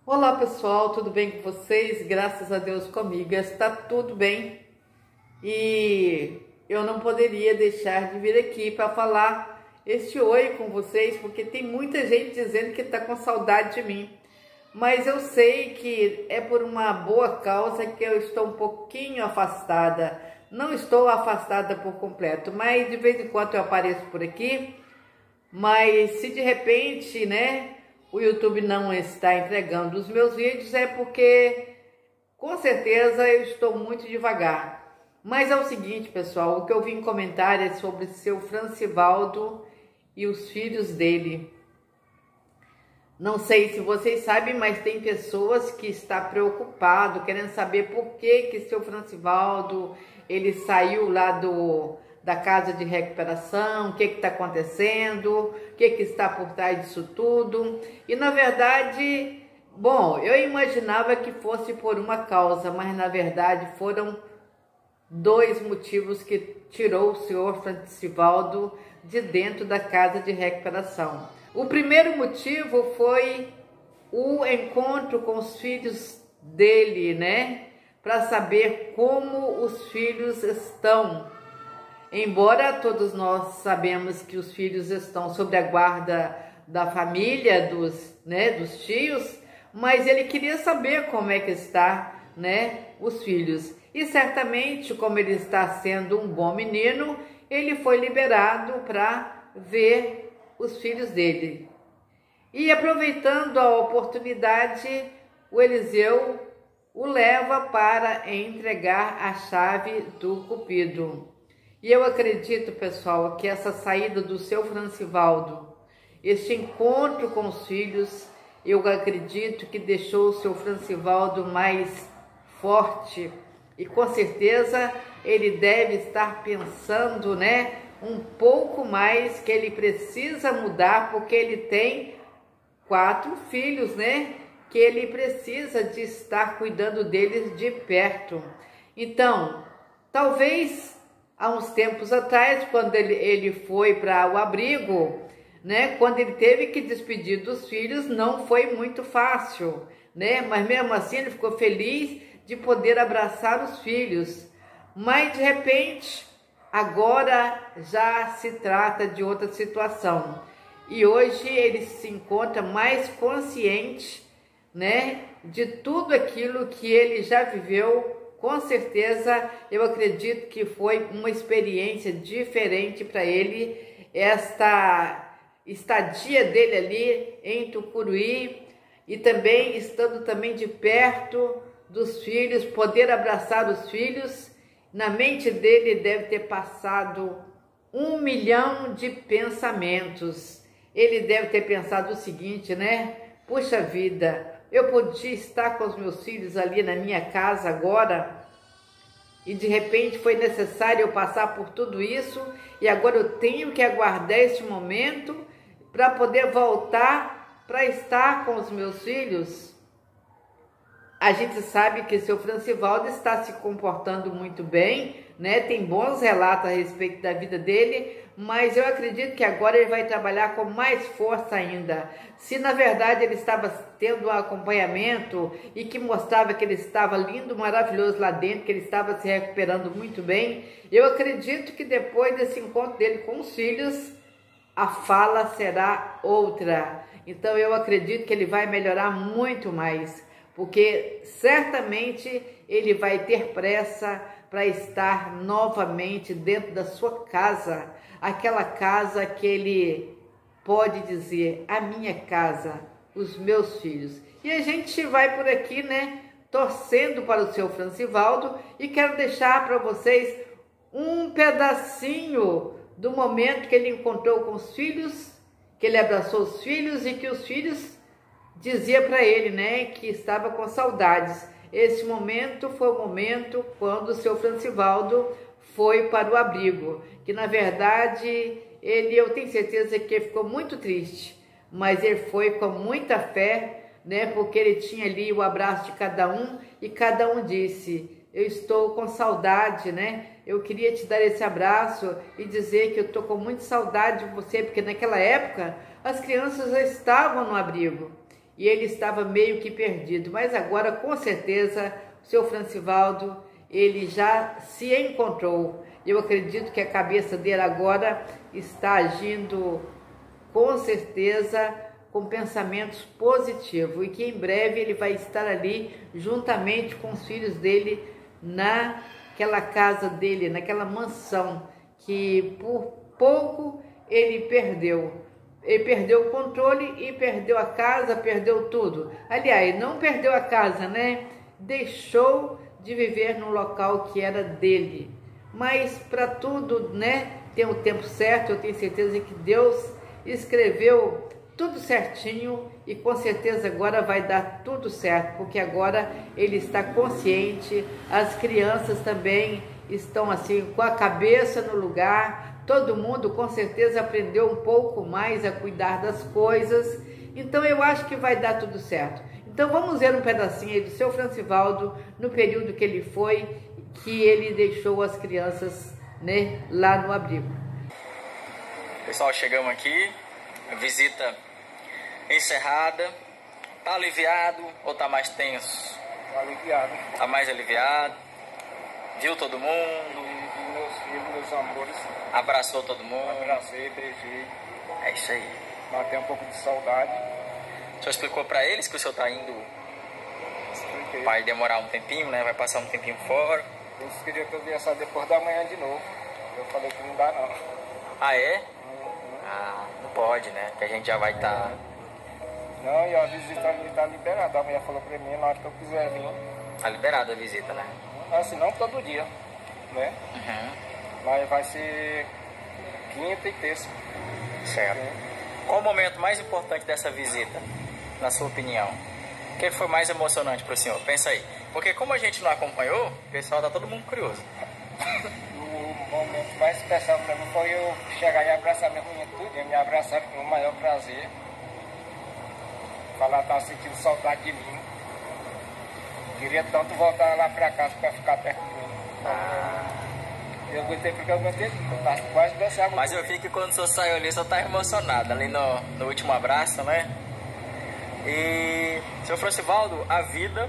Olá pessoal, tudo bem com vocês? Graças a Deus comigo está tudo bem e eu não poderia deixar de vir aqui para falar este oi com vocês, porque tem muita gente dizendo que está com saudade de mim, mas eu sei que é por uma boa causa que eu estou um pouquinho afastada. Não estou afastada por completo, mas de vez em quando eu apareço por aqui. Mas se de repente, o YouTube não está entregando os meus vídeos, é porque com certeza eu estou muito devagar. Mas é o seguinte, pessoal, o que eu vim comentar é sobre seu Francivaldo e os filhos dele. Não sei se vocês sabem, mas tem pessoas que estão preocupadas, querendo saber por que seu Francivaldo ele saiu lá da casa de recuperação, o que está acontecendo, o que está por trás disso tudo. E na verdade, bom, eu imaginava que fosse por uma causa, mas na verdade foram dois motivos que tirou o senhor Francivaldo de dentro da casa de recuperação. O primeiro motivo foi o encontro com os filhos dele, para saber como os filhos estão. Embora todos nós sabemos que os filhos estão sob a guarda da família, dos tios, mas ele queria saber como é que está, os filhos. E certamente, como ele está sendo um bom menino, ele foi liberado para ver os filhos dele. E aproveitando a oportunidade, o Eliseu o leva para entregar a chave do Cupido. E eu acredito, pessoal, que essa saída do seu Francivaldo, este encontro com os filhos, eu acredito que deixou o seu Francivaldo mais forte. E com certeza ele deve estar pensando, um pouco mais, que ele precisa mudar, porque ele tem 4 filhos, que ele precisa de estar cuidando deles de perto. Então, talvez há uns tempos atrás, quando ele foi para o abrigo, quando ele teve que despedir dos filhos, não foi muito fácil, mas mesmo assim ele ficou feliz de poder abraçar os filhos. Mas de repente, agora já se trata de outra situação. E hoje ele se encontra mais consciente, de tudo aquilo que ele já viveu. Com certeza, eu acredito que foi uma experiência diferente para ele, esta estadia dele ali em Tucuruí, e também estando também de perto dos filhos, poder abraçar os filhos. Na mente dele deve ter passado 1 milhão de pensamentos. Ele deve ter pensado o seguinte, puxa vida, eu podia estar com os meus filhos ali na minha casa agora, e de repente foi necessário eu passar por tudo isso, e agora eu tenho que aguardar este momento para poder voltar para estar com os meus filhos. A gente sabe que seu Francivaldo está se comportando muito bem, tem bons relatos a respeito da vida dele, mas eu acredito que agora ele vai trabalhar com mais força ainda. Se na verdade ele estava tendo um acompanhamento e que mostrava que ele estava lindo, maravilhoso lá dentro, que ele estava se recuperando muito bem, eu acredito que depois desse encontro dele com os filhos, a fala será outra. Então eu acredito que ele vai melhorar muito mais, porque certamente ele vai ter pressa para estar novamente dentro da sua casa, aquela casa que ele pode dizer, a minha casa, os meus filhos. E a gente vai por aqui, torcendo para o seu Francivaldo, e quero deixar para vocês um pedacinho do momento que ele encontrou com os filhos, que ele abraçou os filhos e que os filhos dizia para ele, que estava com saudades. Esse momento foi o momento quando o seu Francivaldo foi para o abrigo, que na verdade eu tenho certeza que ele ficou muito triste, mas ele foi com muita fé, porque ele tinha ali o abraço de cada um, e cada um disse, eu estou com saudade, eu queria te dar esse abraço e dizer que eu estou com muita saudade de você, porque naquela época as crianças já estavam no abrigo. e ele estava meio que perdido, mas agora com certeza o seu Francivaldo, ele já se encontrou. Eu acredito que a cabeça dele agora está agindo com certeza com pensamentos positivos e que em breve ele vai estar ali juntamente com os filhos dele naquela casa dele, naquela mansão que por pouco ele perdeu. Ele perdeu o controle e perdeu a casa, perdeu tudo. Aliás, não perdeu a casa, né? Deixou de viver no local que era dele. Mas para tudo, né, tem o tempo certo. Eu tenho certeza que Deus escreveu tudo certinho e com certeza agora vai dar tudo certo, porque agora ele está consciente, as crianças também estão assim com a cabeça no lugar, todo mundo com certeza aprendeu um pouco mais a cuidar das coisas, então eu acho que vai dar tudo certo. Então vamos ver um pedacinho aí do seu Francivaldo no período que ele foi, que ele deixou as crianças, né, lá no abrigo. Pessoal, chegamos aqui, visita encerrada. Tá aliviado ou tá mais tenso? Tá aliviado. Tá mais aliviado? Viu todo mundo? E meus filhos, meus amores. Abraçou todo mundo? Abracei, beijei. É isso aí. Matei um pouco de saudade. O senhor explicou pra eles que o senhor tá indo? Expliquei. Vai demorar um tempinho, né? Vai passar um tempinho fora. Eles queriam que eu viesse depois da manhã de novo. Eu falei que não dá não. Ah, é? Ah, não pode, né? Que a gente já vai estar... Não, e a visita ali tá liberada. A mulher falou pra mim, na hora que eu quiser vir. Tá liberada a visita, né? Assim, não todo dia, né? Uhum. Mas vai ser quinta e terça. Certo. Qual o momento mais importante dessa visita, na sua opinião? O que foi mais emocionante para o senhor? Pensa aí. Porque como a gente não acompanhou, o pessoal tá todo mundo curioso. O momento mais especial para mim foi eu chegar e abraçar minha mulher tudo, me abraçar com o maior prazer. Falar que estava sentindo saudade de mim. Queria tanto voltar lá para casa para ficar perto de mim. Eu aguentei porque eu aguentei, eu tava quase dessa água. Mas eu vi que quando o senhor saiu ali, o senhor tá emocionado, ali no último abraço, né? E, seu Francivaldo, a vida,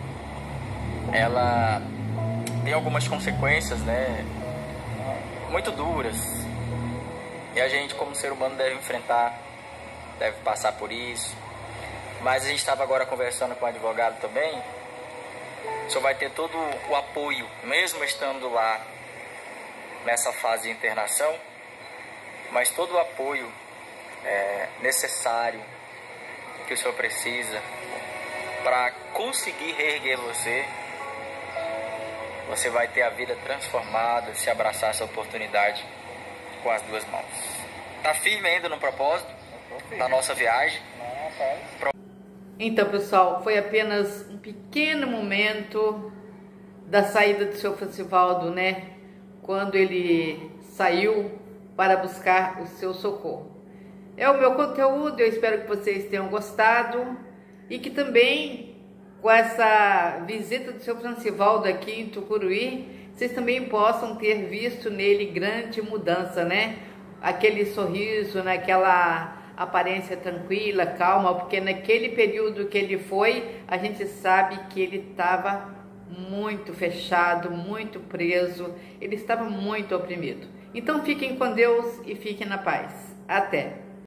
ela tem algumas consequências, né? Muito duras. E a gente, como ser humano, deve enfrentar, deve passar por isso. Mas a gente estava agora conversando com o advogado também. O senhor vai ter todo o apoio, mesmo estando lá nessa fase de internação, mas todo o apoio necessário que o senhor precisa para conseguir reerguer você. Você vai ter a vida transformada, se abraçar essa oportunidade com as duas mãos. Tá firme ainda no propósito da nossa viagem? Então, pessoal, foi apenas um pequeno momento da saída do seu Francivaldo, né? Quando ele saiu para buscar o seu socorro. É o meu conteúdo, eu espero que vocês tenham gostado e que também com essa visita do seu Francivaldo aqui em Tucuruí, vocês também possam ter visto nele grande mudança, né? Aquele sorriso, naquela aparência tranquila, calma, porque naquele período que ele foi, a gente sabe que ele estava muito fechado, muito preso, ele estava muito oprimido. Então fiquem com Deus e fiquem na paz. Até!